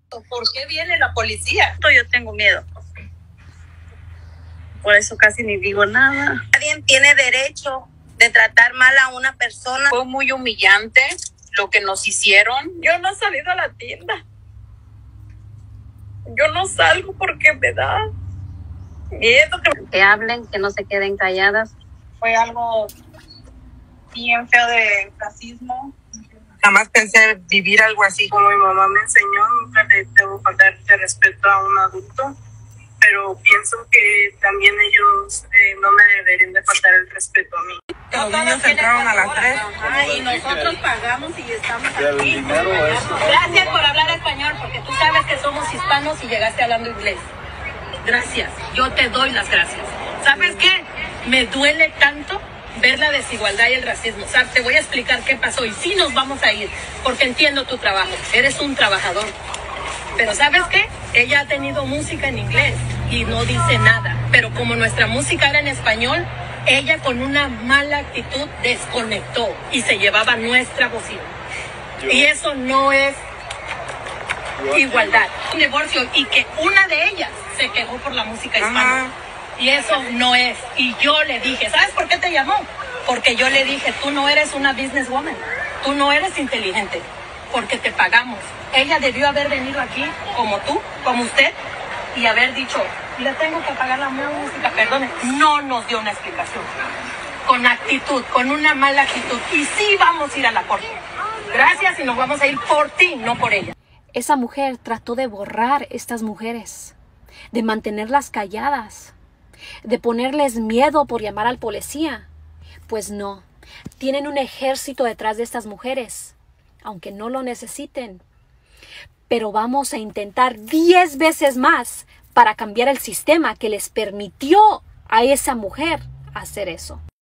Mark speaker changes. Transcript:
Speaker 1: ¿Por qué viene la policía? Yo tengo miedo. Por eso casi ni digo nada.
Speaker 2: Nadie tiene derecho de tratar mal a una persona.
Speaker 1: Fue muy humillante lo que nos hicieron. Yo no he salido a la tienda. Yo no salgo porque me da miedo.
Speaker 3: Que hablen, que no se queden calladas.
Speaker 4: Fue algo bien feo de racismo.
Speaker 5: Jamás pensé vivir algo así como mi mamá me enseñó. Nunca le debo faltar de respeto a un adulto, pero pienso que también ellos no me deberían de faltar el respeto a mí.
Speaker 4: Los
Speaker 5: niños entraron a las 3.
Speaker 4: Y nosotros pagamos y estamos aquí.
Speaker 6: Gracias por hablar español, porque tú sabes que somos hispanos y llegaste hablando inglés. Gracias, yo te doy las gracias. ¿Sabes qué? Me duele tanto ver la desigualdad y el racismo. O sea, te voy a explicar qué pasó y sí nos vamos a ir, porque entiendo tu trabajo. Eres un trabajador. Pero ¿sabes qué? Ella ha tenido música en inglés y no dice nada. Pero como nuestra música era en español, ella con una mala actitud desconectó y se llevaba nuestra bocina. Y eso no es igualdad. Un divorcio y que una de ellas se quejó por la música hispana. Y eso no es. Y yo le dije, ¿sabes por qué te llamó? Porque yo le dije, tú no eres una businesswoman. Tú no eres inteligente. Porque te pagamos. Ella debió haber venido aquí como tú, como usted, y haber dicho, le tengo que pagar la música, perdone. No nos dio una explicación. Con actitud, con una mala actitud. Y sí vamos a ir a la corte. Gracias y nos vamos a ir por ti, no por ella.
Speaker 7: Esa mujer trató de borrar estas mujeres, de mantenerlas calladas, de ponerles miedo por llamar al policía. Pues no, tienen un ejército detrás de estas mujeres, aunque no lo necesiten. Pero vamos a intentar 10 veces más para cambiar el sistema que les permitió a esa mujer hacer eso.